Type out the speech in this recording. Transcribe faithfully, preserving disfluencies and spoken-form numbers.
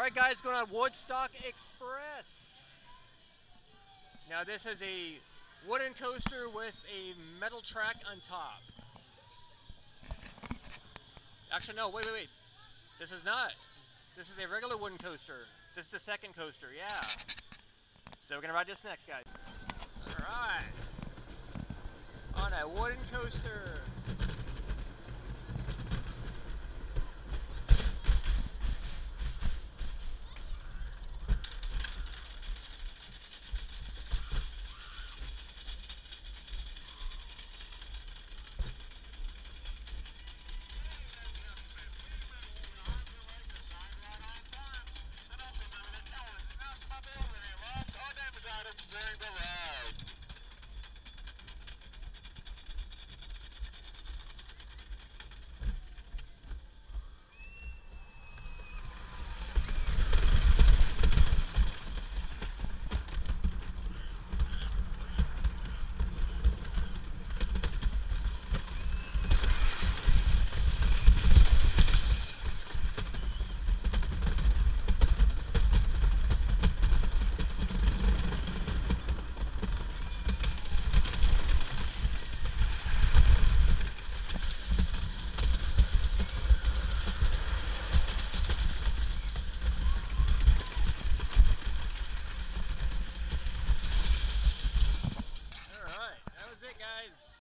Alright guys, going on Woodstock Express. Now this is a wooden coaster with a metal track on top. Actually no, wait, wait, wait. This is not. This is a regular wooden coaster. This is the second coaster, yeah. So we're gonna ride this next, guys. Alright. On a wooden coaster.